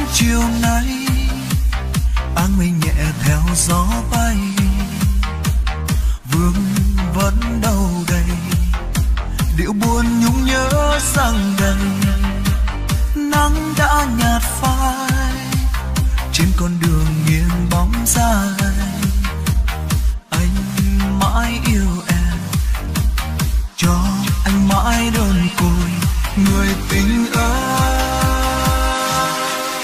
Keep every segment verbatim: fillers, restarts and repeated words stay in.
chiều nay áng mây nhẹ theo gió bay, vương vẫn đâu đây điệu buồn nhung nhớ rằng đầy. Nắng đã nhạt phai trên con đường nghiêng bóng dài, anh mãi yêu em, cho anh mãi đơn côi người tình ơi.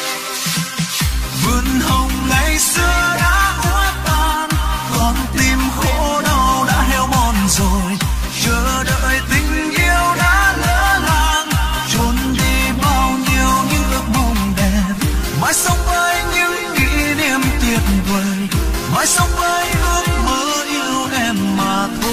Vườn hồng ngày xưa đã úa tàn, con tim khổ đau đã heo mòn rồi, chờ đợi tình yêu đã lỡ làng, trốn đi bao nhiêu những ước mong đẹp, mãi sống với những kỷ niệm tuyệt vời, mãi sống với ước mơ yêu em mà thôi.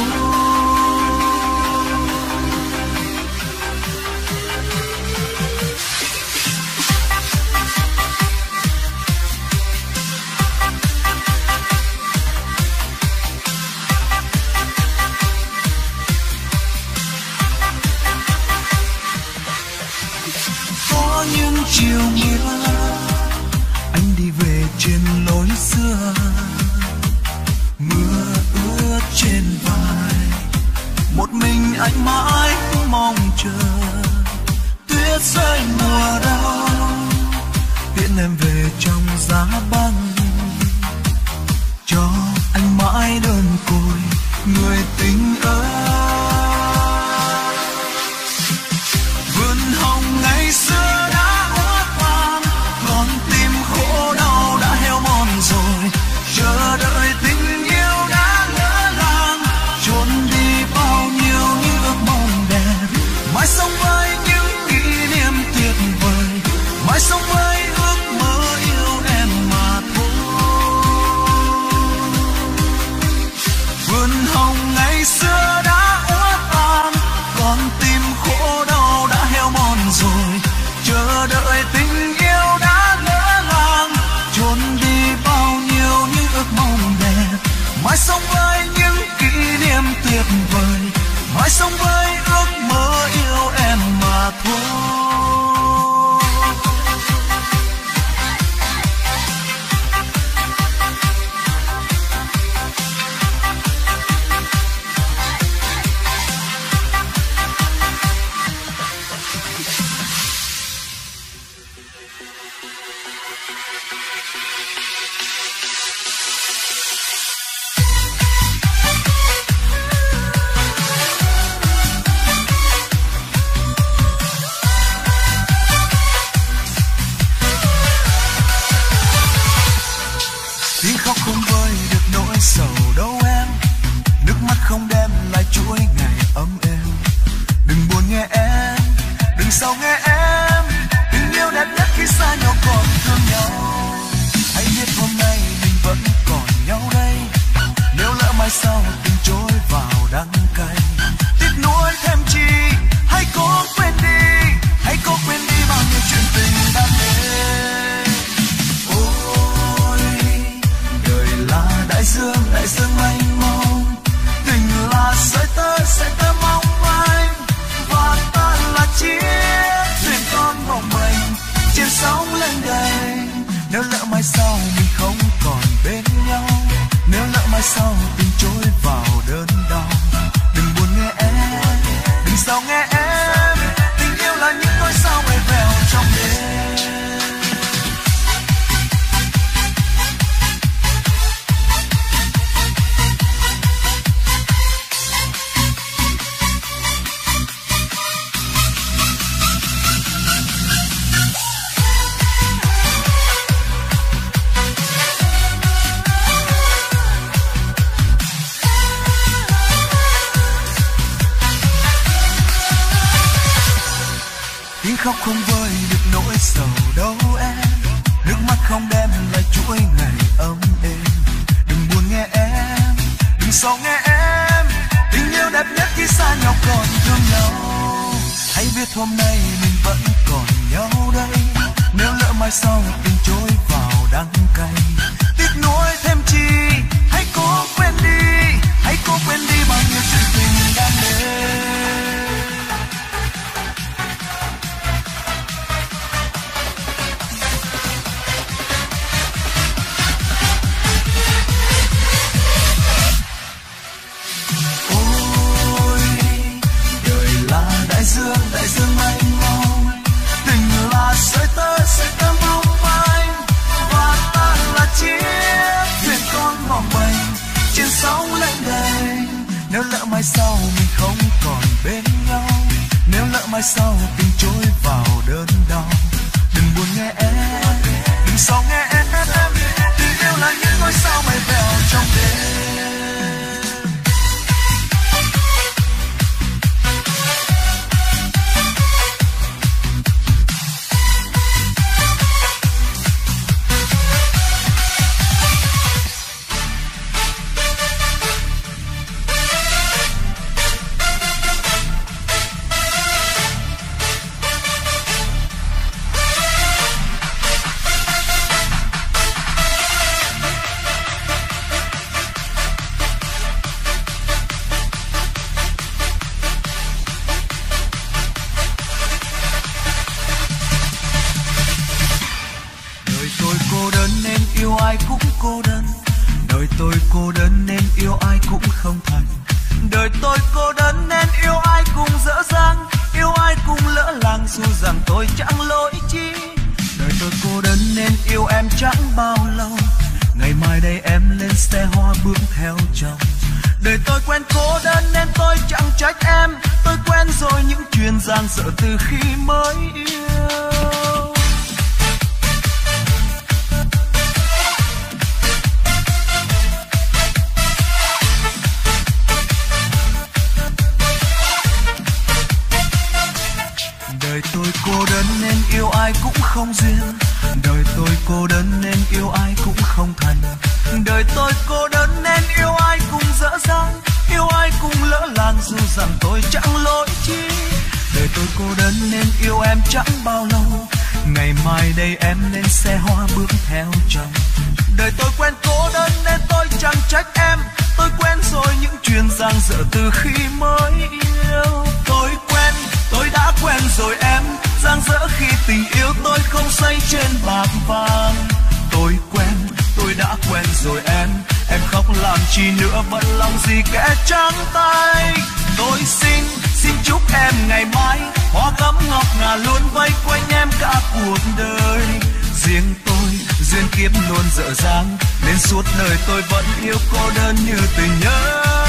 Chiều mưa anh đi về trên lối xưa, mưa ướt trên vai, một mình anh mãi mong chờ tuyết rơi mùa đông, tiễn em về trong giá băng, cho anh mãi đơn côi người tình ơi. Vườn hồng ngày xưa chờ đợi tình yêu đã lỡ làng, trốn đi bao nhiêu những ước mong đẹp, mãi sống với những kỷ niệm tuyệt vời, mãi sống với ước mơ yêu em mà thôi. Vườn hồng ngày xưa đã úa tàn, con tim khổ đau đã heo mòn rồi, chờ đợi tình yêu đã lỡ làng, trốn đi bao nhiêu những ước mong đẹp, mãi sống với những kỷ niệm tuyệt vời, mãi sống với ước mơ yêu em mà thôi. Tiếng khóc không vơi được nỗi sầu đâu em, nước mắt không đem lại chuỗi ngày ấm êm. Đừng buồn nghe em, đừng sầu nghe em, tình yêu đẹp nhất khi xa nhau còn thương nhau. Hãy biết hôm nay mình vẫn còn nhau đây, nếu lỡ mai sau tình trôi vào đắng cay, tiếc nuối thêm chi, hãy cố quên đi, hãy cố quên đi bao nhiêu chuyện tình đã đến. Đại dương, đại dương mênh mông, tình là sợi tơ, sợi tơ mong manh, và ta là chiếc thuyền con mộng mình trên sóng lên đầy. Nếu lỡ mai sau mình không còn bên nhau, nếu lỡ mai sau tình trôi vào đớn đau, đừng buồn nghe em, đừng sầu nghe em, tình yêu là những ngôi sao bay vèo trong đêm. Tiếng khóc không vơi được nỗi sầu đâu em, nước mắt không đem lại chuỗi ngày ấm êm. Đừng buồn nghe em, đừng sầu nghe em, tình yêu đẹp nhất khi xa nhau còn thương nhau. Hãy biết hôm nay mình vẫn còn nhau đây, nếu lỡ mai sau tình trôi vào đắng cay, tiếc nuối thêm chi, hãy cố quên đi, hãy cố quên đi bao nhiêu chuyện tình đã đến. mai sau tình trôi vào đơn đau. Đừng buồn nghe em, đừng sao nghe em, tình yêu là những ngôi sao bay vèo trong đêm. Ai cũng cô đơn, đời tôi cô đơn nên yêu ai cũng không thành. Đời tôi cô đơn nên yêu ai cũng dở dang, yêu ai cũng lỡ làng dù rằng tôi chẳng lỗi chi. Đời tôi cô đơn nên yêu em chẳng bao lâu, ngày mai đây em lên xe hoa bước theo chồng. Đời tôi quen cô đơn nên tôi chẳng trách em, tôi quen rồi những chuyện giang dở từ khi mới yêu. Đời tôi cô đơn nên yêu ai cũng không duyên, đời tôi cô đơn nên yêu ai cũng không thành. Đời tôi cô đơn nên yêu ai cũng dở dang, yêu ai cũng lỡ làng dù rằng tôi chẳng lỗi chi. Đời tôi cô đơn nên yêu em chẳng bao lâu, ngày mai đây em lên xe hoa bước theo chồng. Đời tôi quen cô đơn nên tôi chẳng trách em, tôi quen rồi những chuyện giang dở từ khi mới yêu. Tôi quen, tôi đã quen rồi em, giang dở khi tình yêu tôi không xây trên bạc vàng. Tôi quen, tôi đã quen rồi em, em khóc làm chi nữa bận lòng gì kẻ trắng tay. Tôi xin, xin chúc em ngày mai hoa gấm ngọc ngà luôn vây quanh em cả cuộc đời. Riêng tôi, duyên kiếp luôn dở dang, nên suốt đời tôi vẫn yêu cô đơn như tình nhân.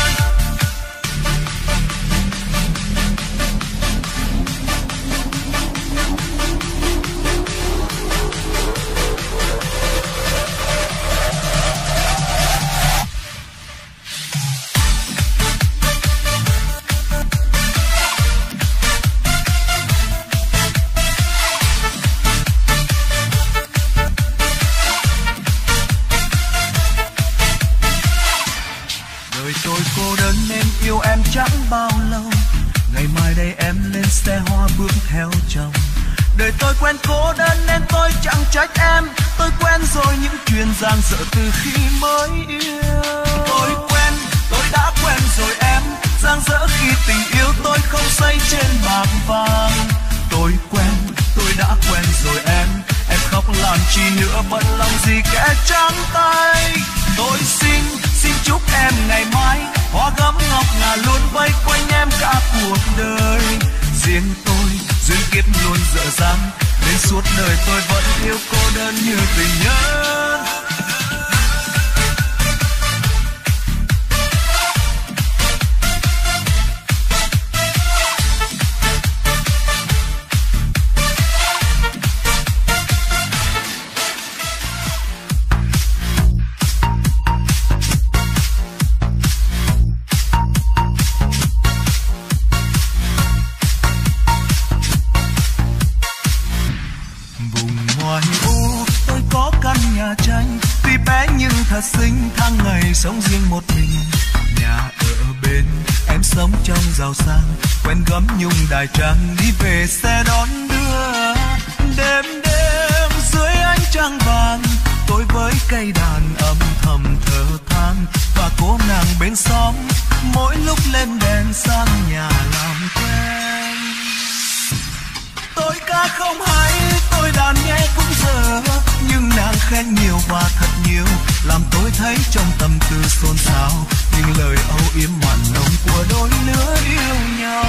Chẳng bao lâu, ngày mai đây em lên xe hoa bước theo chồng. Đời tôi quen cô đơn nên tôi chẳng trách em, tôi quen rồi những chuyện giang dở từ khi mới yêu. Tôi quen, tôi đã quen rồi em, giang dở khi tình yêu tôi không xây trên bạc vàng. Tôi quen, tôi đã quen rồi em, em khóc làm chi nữa bận lòng gì kẻ trắng tay. Tôi xin, xin chúc em ngày mai hoa gấm ngọc ngà luôn vây quanh em cả cuộc đời. Riêng tôi, duyên kiếp luôn dở dang, nên suốt đời tôi vẫn yêu cô đơn như tình nhân. Thật xinh tháng ngày sống riêng một mình, nhà ở bên em sống trong giàu sang, quen gấm nhung đài trăng đi về xe đón đưa. Đêm đêm dưới ánh trăng vàng, tôi với cây đàn âm thầm thở than và cô nàng bên xóm mỗi lúc lên đèn sang nhà làm quen. Tôi ca không hay, tôi đàn nghe cũng dở, nhưng nàng khen nhiều và thật nhiều, làm tôi thấy trong tâm tư xôn xao những lời âu yếm mặn nồng của đôi lứa yêu nhau.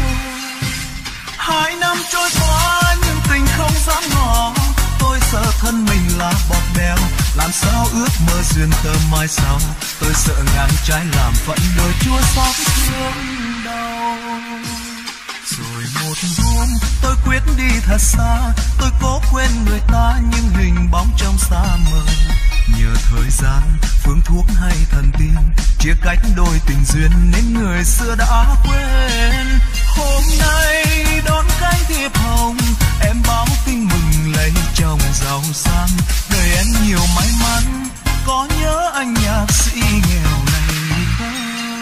Hai năm trôi qua nhưng tình không dám ngỏ, tôi sợ thân mình là bọt bèo, làm sao ước mơ duyên thơ mai sau. Tôi sợ ngang trái làm phận đôi chua xót thương đau. Rồi Rồi một hôm tôi quyết đi thật xa, tôi cố quên người ta nhưng hình bóng trong xa mờ. Nhờ thời gian, phương thuốc hay thần tiên chia cách đôi tình duyên nên người xưa đã quên. Hôm nay đón cánh thiệp hồng, em báo tin mừng lấy chồng giàu sang. Đời em nhiều may mắn, có nhớ anh nhạc sĩ nghèo này không?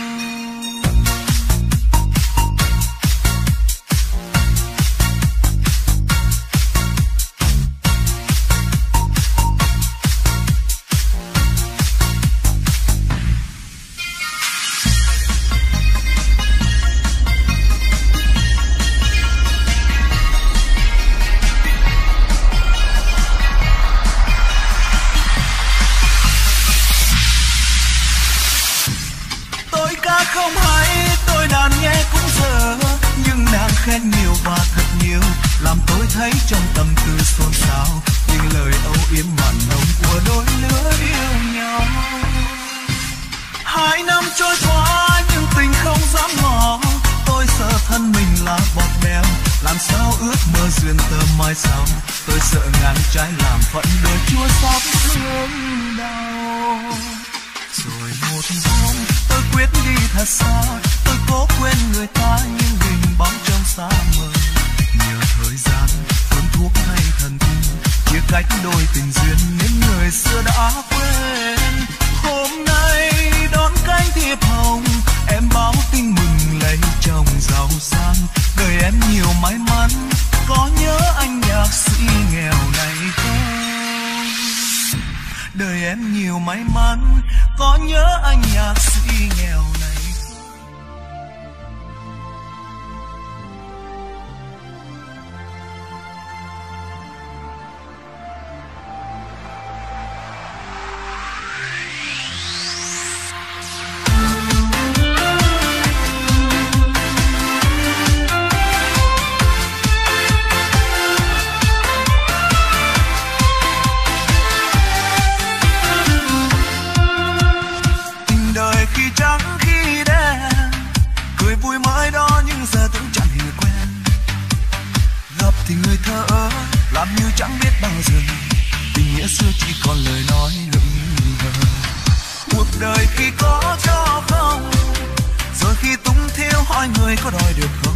Không hay tôi đàn nghe cũng dở, nhưng nàng khen nhiều và thật nhiều làm tôi thấy trong tâm tư xôn xao những lời âu yếm mặn nồng của đôi lứa yêu nhau. Hai năm trôi qua nhưng tình không dám ngỏ, tôi sợ thân mình là bọt bèo, làm sao ước mơ duyên tơ mai sau. Tôi sợ ngang trái làm phận đời chua xót thương đau. Rồi một hôm tôi quyết đi thật xa, tôi cố quên người ta nhưng hình bóng trong xa mờ. Nhờ thời gian, phương thuốc hay thần tiên chia cách đôi tình duyên nên người xưa đã quên. Hôm nay đón cánh thiệp hồng, em báo tin mừng lấy chồng giàu sang. Đời em nhiều may mắn, có nhớ anh nhạc sĩ nghèo này không? Đời em nhiều may mắn, có nhớ anh nhạc sĩ nghèo này. Thì người thơ ơ làm như chẳng biết bao giờ, tình nghĩa xưa chỉ còn lời nói lững lờ. Cuộc đời khi có cho không, rồi khi tung thiếu hỏi người có đòi được không.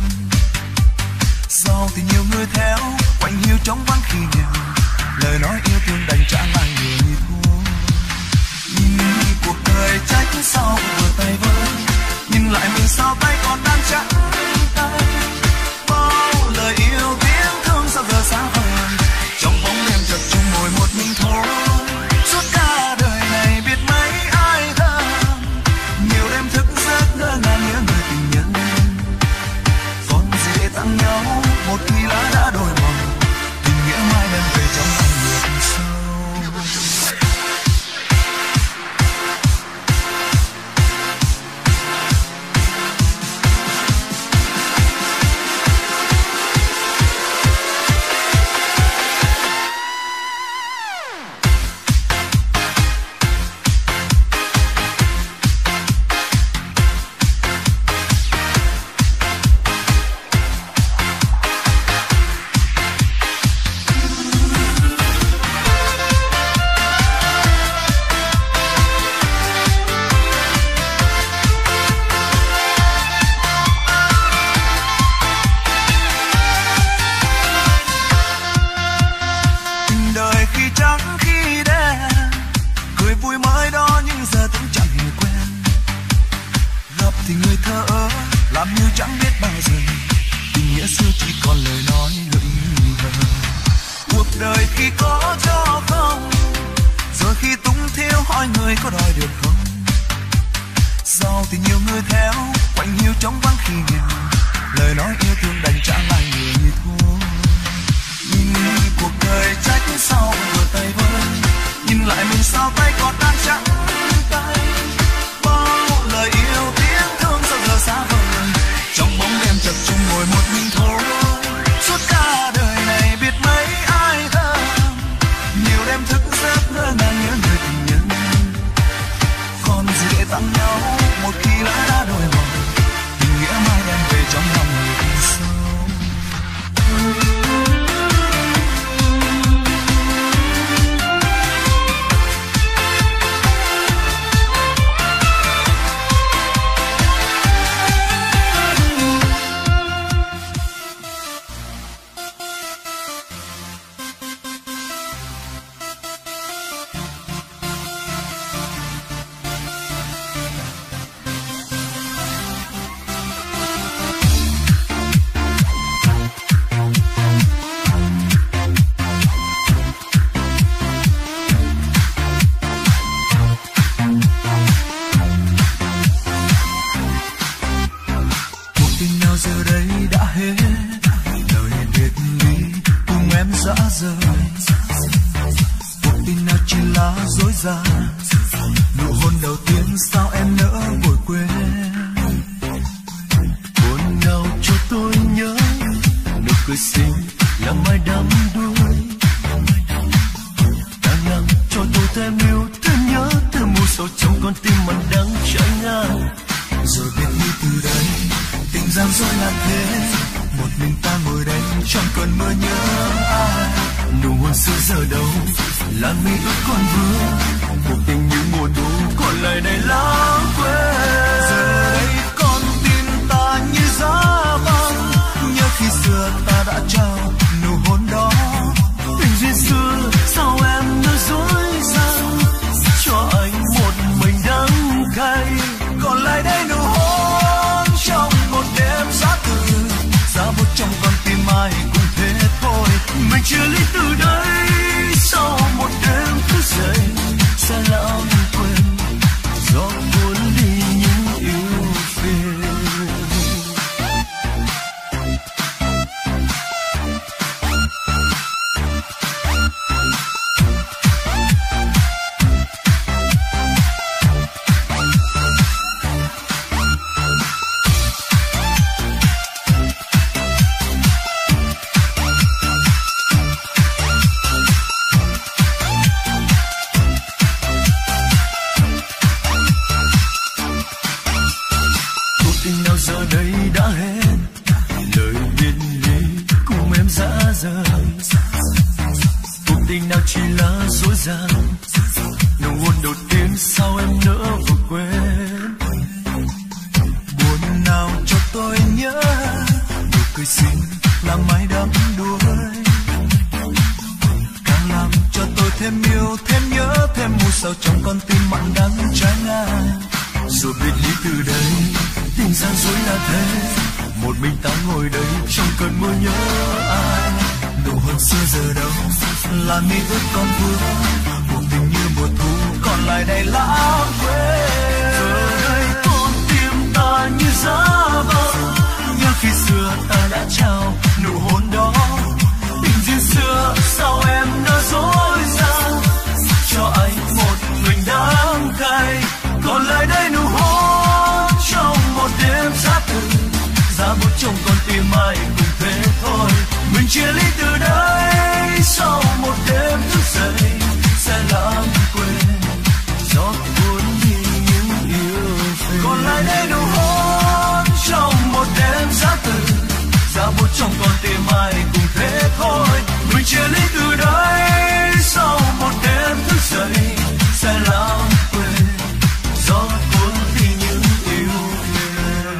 Sau thì nhiều người theo quạnh hiu trống vắng khi nghèo, lời nói yêu thương đành trả lại người thua. Nhìn cuộc đời trách sau vừa tay vơi, nhưng lại mình sao tay còn đang trắng tay. Bao lời yêu sao giờ xa vời, trong bóng đêm chợt chung ngồi một mình thôi. Suốt cả đời này biết mấy ai thơ, nhiều đêm thức giấc ngỡ ngàng nhớ người tình nhân. Còn gì để tặng nhau một khi lá đã đổi màu, tình nghĩa mai đem về trong lòng ngược sâu. Một khi lá đã đổi màu, tình nghĩa mai đem về trong lòng người sâu. dàng, nụ hôn đầu tiên sao em nỡ vội quên. Hôn nào cho tôi nhớ, nụ cười xinh là mái đắm đuôi, càng làm cho tôi thêm yêu thêm nhớ, thêm mù sâu trong con tim mình đắng cháy ngang. Rồi biết đi từ đây, tình gian dối là thế, một mình ta ngồi đây trong cơn mưa nhớ ai. Nụ hôn xưa giờ đâu, làn mi ướt còn vương, cuộc tình như mùa thu còn lại đây lãng quên. Giờ đây con tim ta như giá băng, nhớ khi xưa ta đã trao nụ hôn đó. Tình duyên xưa sao em nói dối rằng cho anh một mình đắng cay, còn lại đây nụ hôn trong một đêm giá từ, giá bút trong con tim ai cũng thế thôi. Mình chưa lý từ đây, sau một đêm thức dậy sẽ lãng quên, gió cuốn đi những yêu phiền. Giờ đây đã hết lời biệt ly cùng em dã rời, cuộc tình nào chỉ là dối gian, nụ hôn đầu tiên sao em nỡ vội quên. Buồn nào cho tôi nhớ, nụ cười xinh là mái đắm đuôi, càng làm cho tôi thêm yêu thêm nhớ, thêm mù sầu trong con tim mặn đắng trái ngang. Rồi biệt ly từ đây, tình gian dối là thế, một mình ta ngồi đây trong cơn mưa nhớ ai. Nụ hôn xưa giờ đâu, là mi ướt con vương, cuộc tình như mùa thu còn lại đây lãng quên. Giờ đây con tim ta như giá băng, nhớ khi xưa ta đã trao nụ hôn đó. Tình duyên xưa sao em nói dối rằng cho anh một mình đắng cay, còn lại đây nụ hôn trong một đêm giá từ, giá bút trong con tim ai cũng thế thôi. Mình chia ly từ đây, sau một đêm thức dậy sẽ lãng quên, gió cuốn đi những yêu phiền. Còn lại đây nụ hôn trong một đêm giá từ, giá bút trong con tim ai cũng thế thôi. Mình chia ly từ đây, sau một đêm thức dậy sẽ lãng quên, gió cuốn đi những yêu phiền.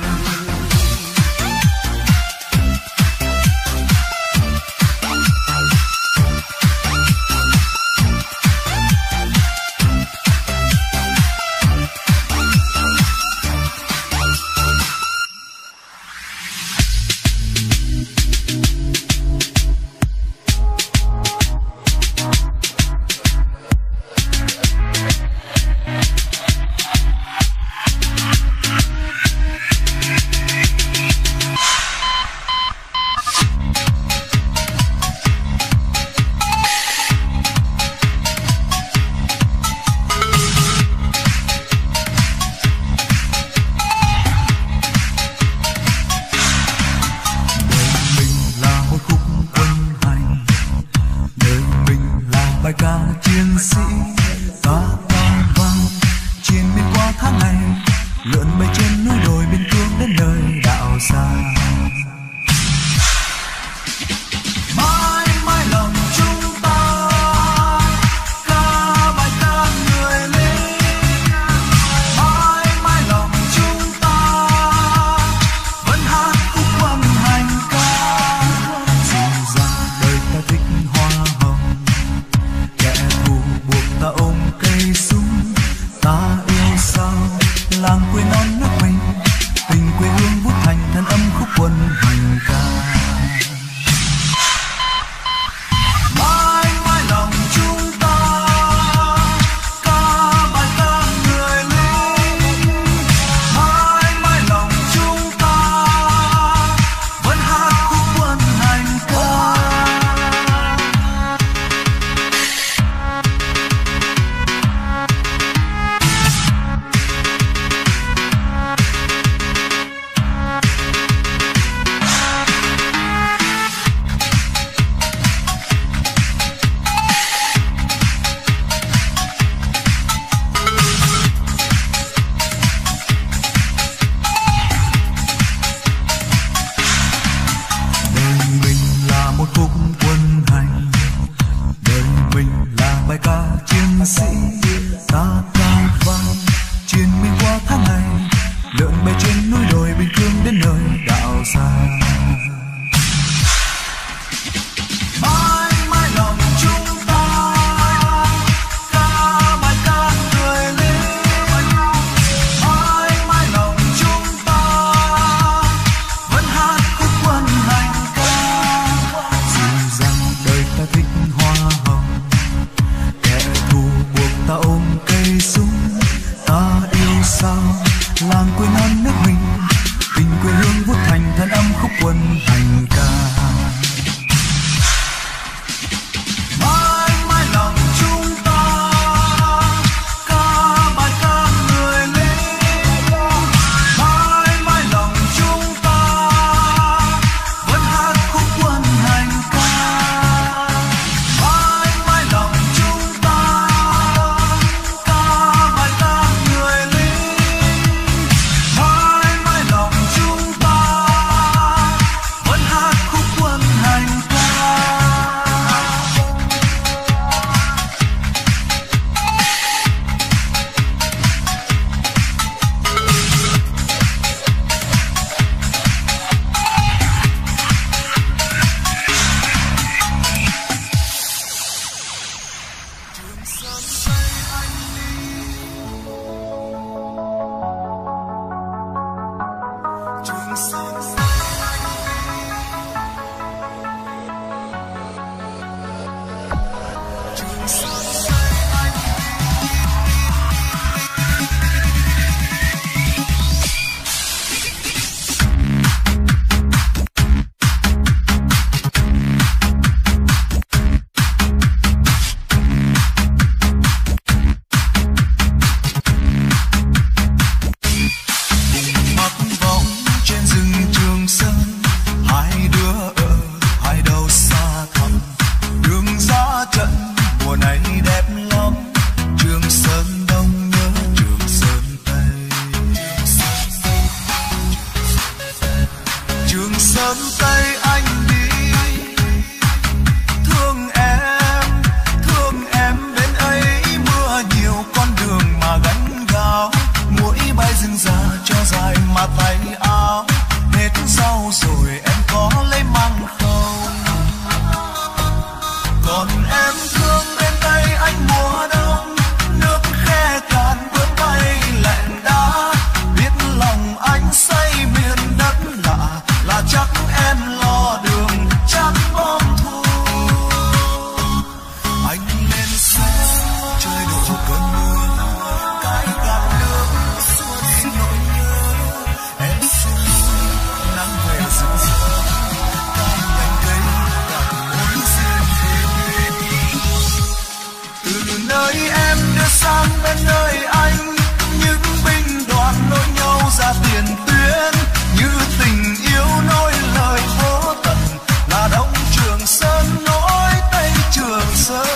bình thường đến nơi đạo xa. Mãi mãi lòng chúng ta ca bài ca người lính, mãi mãi lòng chúng ta vẫn hát khúc quân hành ca. Dù rằng đời ta thích hoa hồng, kẻ thù buộc ta ôm cây súng, ta yêu sao làng quê non nước mình, tình quê hương vút thành thân âm khúc quân hành ca. Mãi mãi lòng chúng ta ca bài ca người lính, mãi mãi lòng chúng ta vẫn hát khúc quân hành ca. Mãi mãi lòng chúng ta ca bài ca người lính, mãi mãi lòng chúng ta vẫn hát khúc quân hành ca. Trường Sơn Trường Sơn mặc vọng trên rừng Trường Sơn, hai đứa ở hai đầu xa thẳm, đường ra trận mùa này đẹp lắm. Trường Sơn Đông nhớ Trường Sơn Tây, Trường Sơn Tây anh đi, thương em, thương em bên ấy mưa nhiều con đường mà gánh gáo, mũi bay rừng già cho dài mà tay áo, hết rau rồi em có lấy măng không? Còn em thương bên tay anh mùa đông, nước khe cạn bướm bay lẹn đá, biết lòng anh say miền đất lạ, là chắc em lo đường chắc bom thu. Anh lên xe chơi đổ cơn mưa, cái gạt nước xua đi nỗi nhớ. Em xin nắng về rực rỡ, cài nhành cây đặt mối duyên. Từ nơi em đưa sang bên nơi anh, những binh đoàn nối nhau ra tiền tuyến, như tình yêu nối lời vô tận, là Đông Trường Sơn nối Tây Trường Sơn.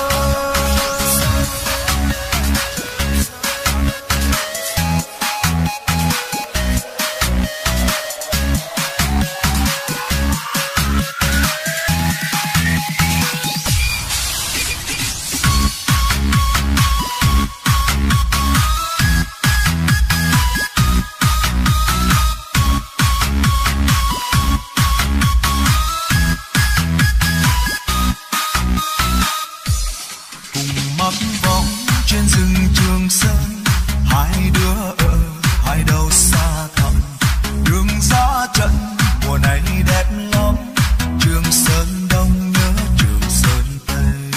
Cùng mặc vọng trên rừng Trường Sơn, hai đứa ở hai đầu xa thẳm, đường ra trận mùa này đẹp lắm. Trường Sơn Đông nhớ Trường Sơn Tây,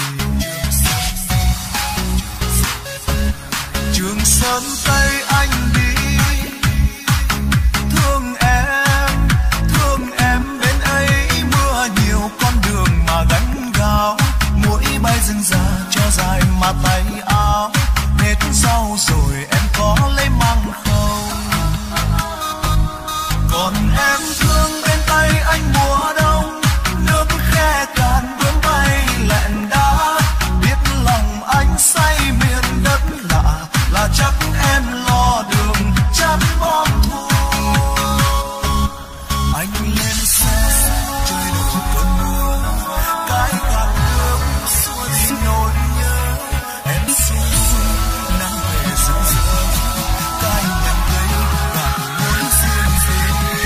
Trường Sơn Tây anh đi, thương em, thương em bên ấy mưa nhiều con đường mà gánh gáo, mũi bay rừng già cho dài mà tay áo, hết rau rồi em có lấy măng không? Còn em thương bên tay anh mùa đông, nước khe cạn bướm bay lẹn đá, biết lòng anh say miền đất lạ, là chắc em lo đường chắn bom thu. Anh lên xe chơi đổ cơn mưa, cái gạt nước xua đi nỗi nhớ. Em xin nắng về rực rỡ, cái nhành cây gạt mối duyên về.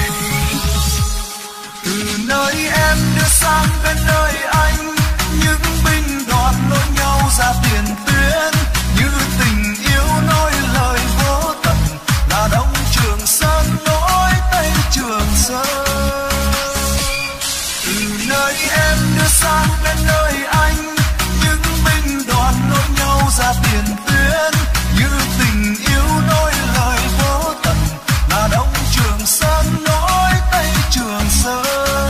ra tiền tuyến, như tình yêu nói lời vô tận là Đông Trường Sơn nối Tây Trường Sơn. Từ nơi em đưa sang bên nơi anh, những binh đoàn nối nhau ra tiền tuyến, như tình yêu nói lời vô tận là Đông Trường Sơn nối Tây Trường Sơn.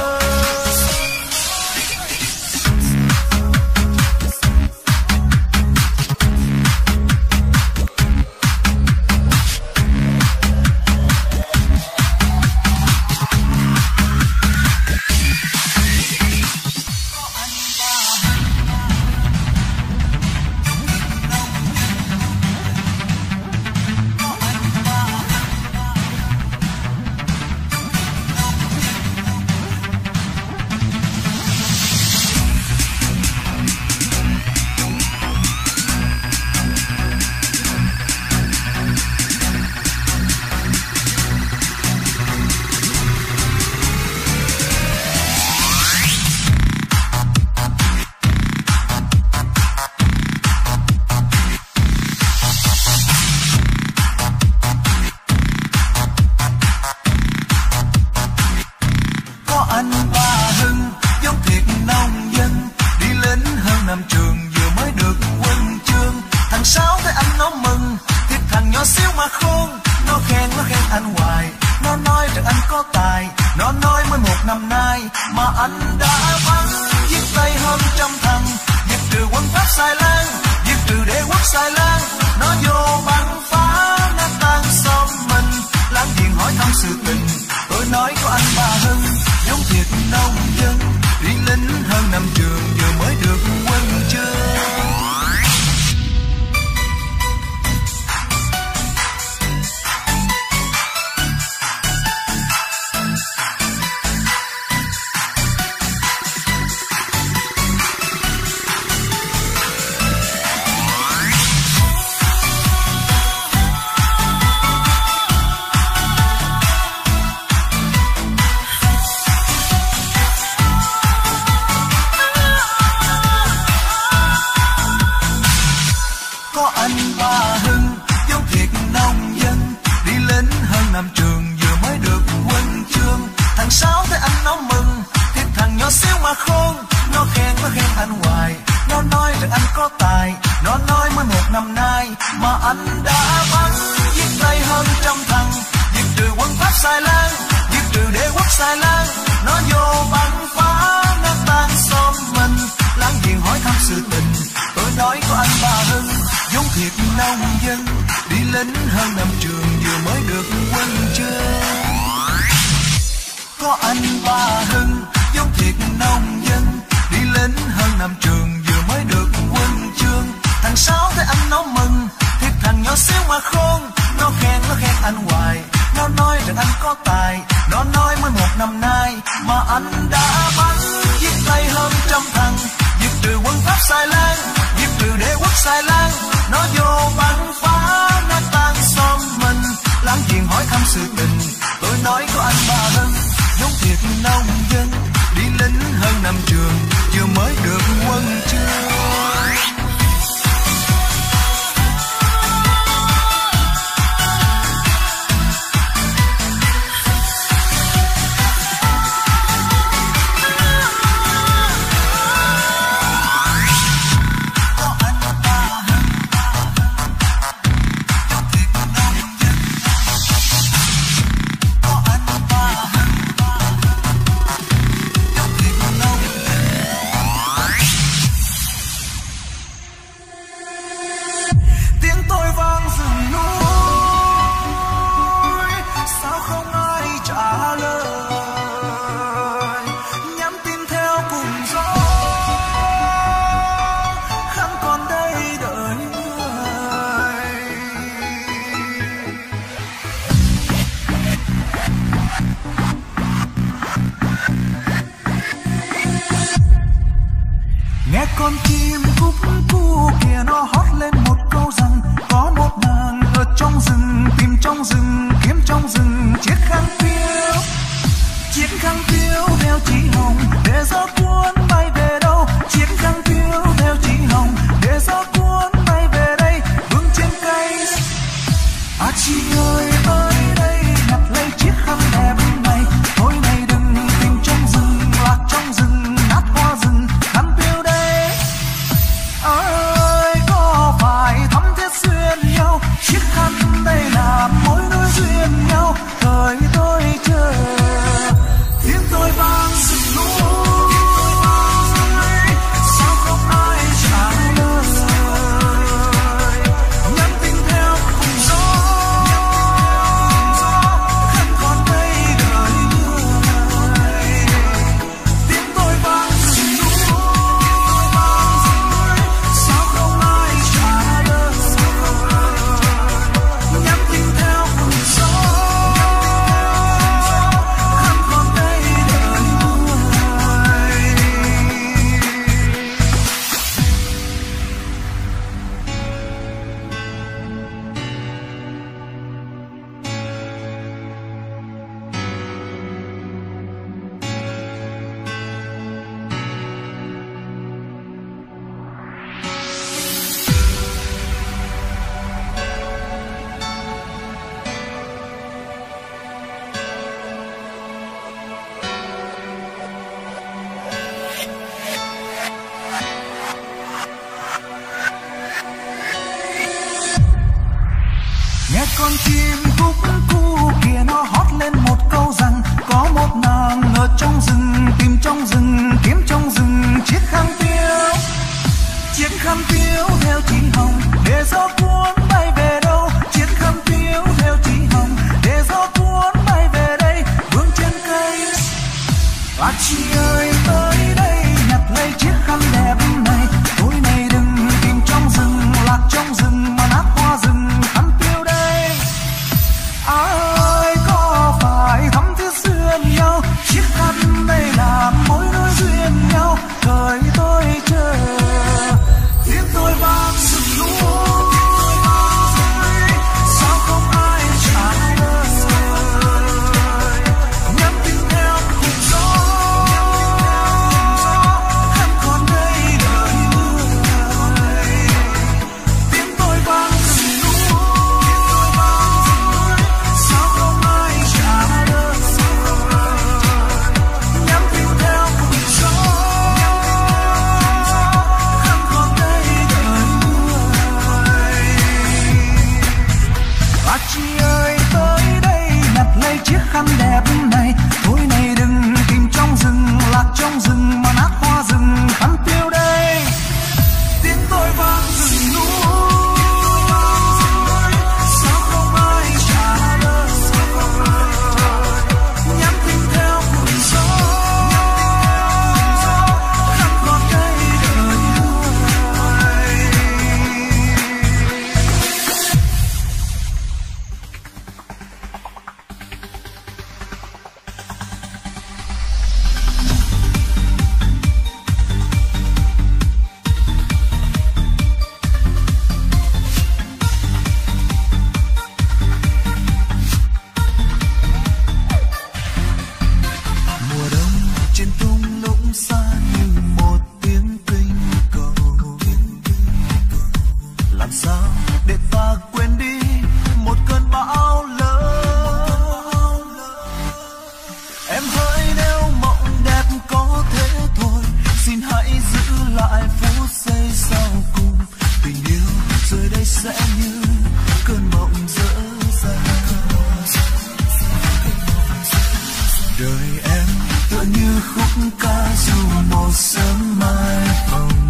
Nghe con chim cúc cu kìa nó hót lên một câu rằng có một nàng ở trong rừng, tìm trong rừng, kiếm trong rừng chiếc khăn phiêu. Chiếc khăn phiêu theo chỉ hồng để gió cuốn bay về đâu. Chiếc khăn phiêu theo chỉ hồng để gió chị ơi tới đây nhặt lấy chiếc khăn đẹp này, tối nay đừng tìm trong rừng, lạc trong rừng mà nát hoa rừng khăn tiêu đây. Ai có phải thắm thiết duyên nhau, chiếc khăn đây là mối nối duyên nhau, thời tôi chờ tiếng tôi vang rừng núi. Sao không ai trả lời, nhắn tin theo cùng gió, khăn còn đây đợi người. Tiếng tôi vang rừng núi, sao không ai trả lời, nhắn tin theo cùng gió, khăn còn đây đợi người. Và chị ơi tới đây nhặt lấy chiếc khăn đẹp này, tối nay đừng tìm trong rừng, lạc trong rừng mà nát hoa rừng khăn tiêu đây. Tiếng tôi vang rừng núi, sao không ai trả lời, nhắn tin theo cùng gió, khăn còn đây đợi người. Mùa đông trên thung lũng xa như một tiếng kinh cầu, làm sao để ta quên đi một cơn bão lớn. Em hỡi nếu mộng đẹp có thế thôi, xin hãy giữ lại phút giây sau cùng. Tình yêu rồi đây sẽ như cơn mộng dở dang. Đời em tựa như khúc ca dù một sớm mai hồng,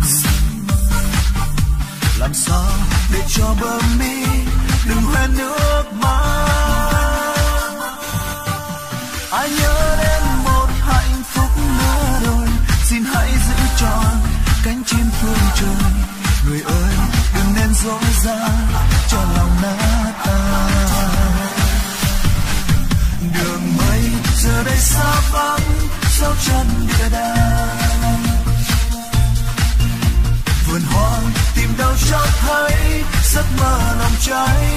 làm sao để cho bờ mi đừng hoen nước mắt. Ai nhớ đến một hạnh phúc nữa rồi, xin hãy giữ trọn cánh chim phương trời. Người ơi đừng nên dối gian cho lòng nát tan. Đường mây giờ đây xa vắng sau chân địa đàng, vườn hoa tìm đâu cho thấy giấc mơ nồng cháy.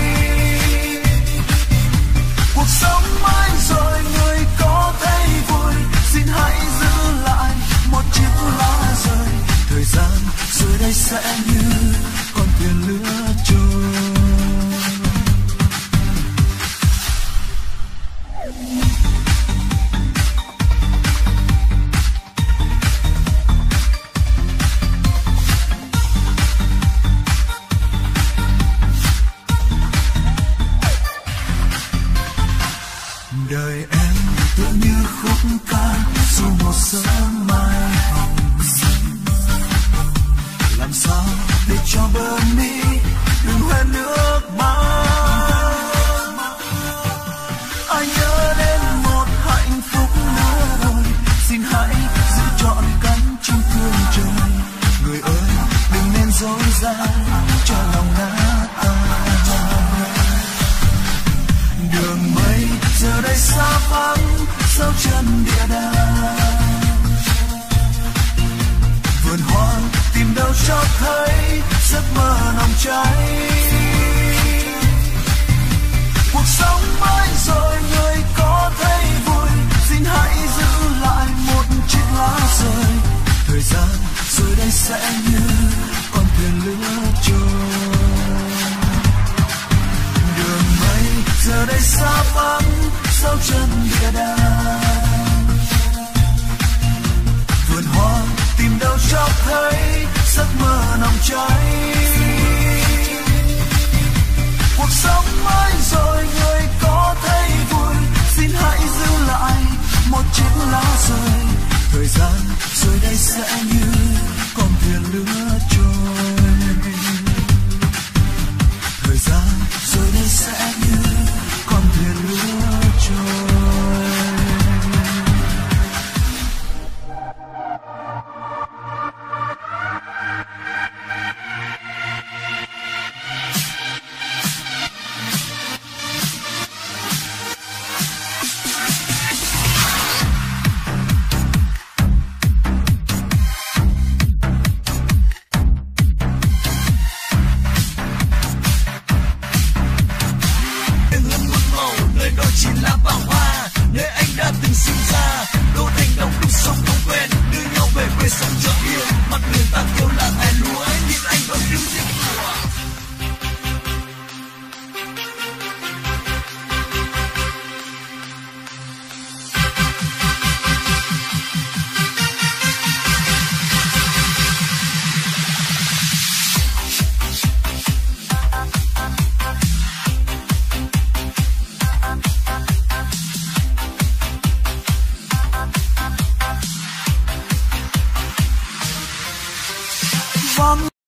Cuộc sống mãi rồi người có thấy vui, xin hãy giữ lại một chiếc lá rơi. Thời gian rồi đây sẽ như con thuyền lửa trôi. Đời em tựa như khúc ca dù một sớm mai hồng, làm sao để cho bờ mi đừng hoen nước mắt. Ai nhớ đến một hạnh phúc nữa rồi, xin hãy giữ trọn cánh chim phương trời. Người ơi đừng nên dối gian cho lòng nát tan. Đường mây giờ đây xa vắng sau chân địa đàng, vườn hoa tìm đâu cho thấy giấc mơ nồng cháy. Cuộc sống mãi rồi người có thấy vui, xin hãy giữ lại một chiếc lá rơi. Thời gian rồi đây sẽ như con thuyền lửa trôi. Đường mây giờ đây xa vắng sau chân địa đàng, vườn hoa tìm đâu cho thấy giấc mơ nồng cháy. Cuộc sống mãi rồi người có thấy vui, xin hãy giữ lại một chiếc lá rơi. Thời gian rồi đây sẽ như con thuyền lửa